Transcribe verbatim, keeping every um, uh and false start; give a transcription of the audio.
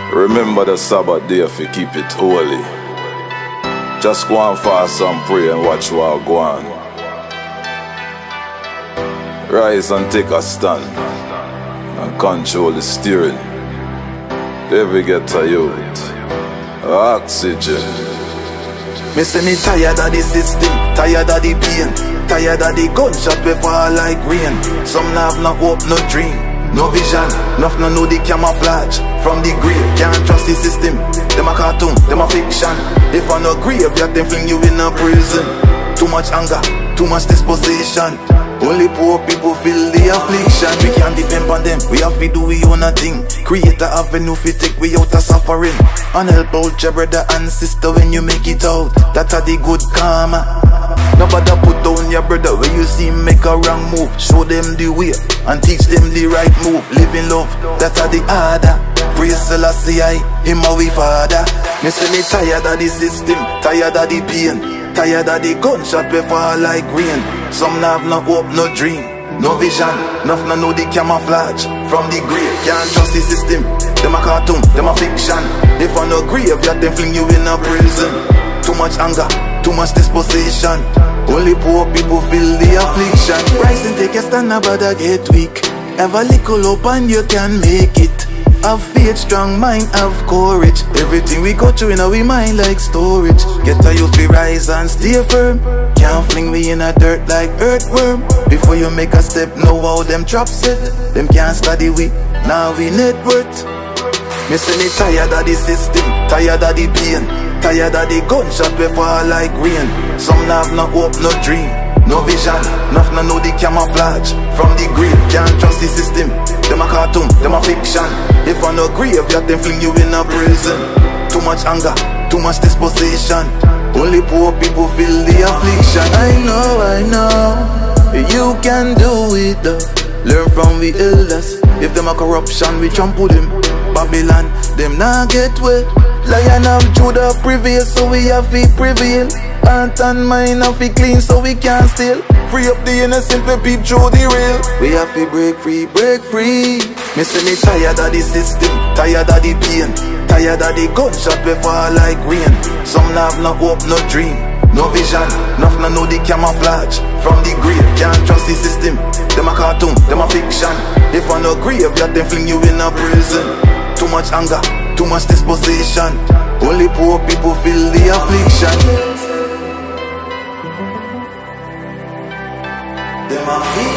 Remember the Sabbath day if you keep it holy. Just go and fast and pray and watch what go on. Rise and take a stand and control the steering. Every get a youth oxygen. Me say me tired of the system, tired of the pain, tired of the gunshot we fall like rain. Some have no hope, no dream, no vision, enough no know the camouflage from the grave. Can't trust the system, them a cartoon, them a fiction. If I no grave, you them fling you in a prison. Too much anger, too much disposition. Only poor people feel the affliction. We can't depend on them, we have to do we own a thing. Create a avenue fi take we out of suffering. And help out your brother and sister when you make it out. That are the good karma. Nobody put down your brother when you see him make a wrong move. Show them the way and teach them the right move. Live in love, that are the order. Praise Selassie I, him a we father. Me say me tired of the system, tired of the pain, tired of the gunshot we fall like rain. Some have no hope, no dream, no vision, enough no know the camouflage from the grave. Can't trust the system, them a cartoon, them a fiction. If I no grave, you them fling you in a prison. Too much anger, too much disposition. Only poor people feel the affliction. Rise and take a stand, nobody get weak. Have a little hope and you can make it. Have faith, strong mind, have courage. Everything we go through in our mind like storage. Get a youth, we rise and stay firm. Can't fling me in a dirt like earthworm. Before you make a step, know how them traps it. Them can't study we, now we net worth. Me say me tired of the system, tired of the pain, tired of the gunshot we fall like rain. Some have no hope, no dream, no vision, enough no know the camouflage from the grave. Can't trust the system, them a cartoon, them a fiction. If I no grave, you them fling you in a prison. Too much anger, too much disposition. Only poor people feel the affliction. I know, I know, you can do it though. Learn from the elders. If them a corruption, we trample them. Babylon, them not get wet. Lion of Judah prevail, so we have to prevail. Heart and mind have to clean, so we can't steal. Free up the innocent, we peep through the rail. We have to break free, break free. Me say me tired of the system, tired of the pain, tired of the gunshot we fall like rain. Some have no hope, no dream, no vision, enough no know the camouflage from the grave. Can't trust the system, them a cartoon, them a fiction. If I no grave, you them fling you in a prison. Too much anger, too much disposition. Only poor people feel the affliction. Them a feel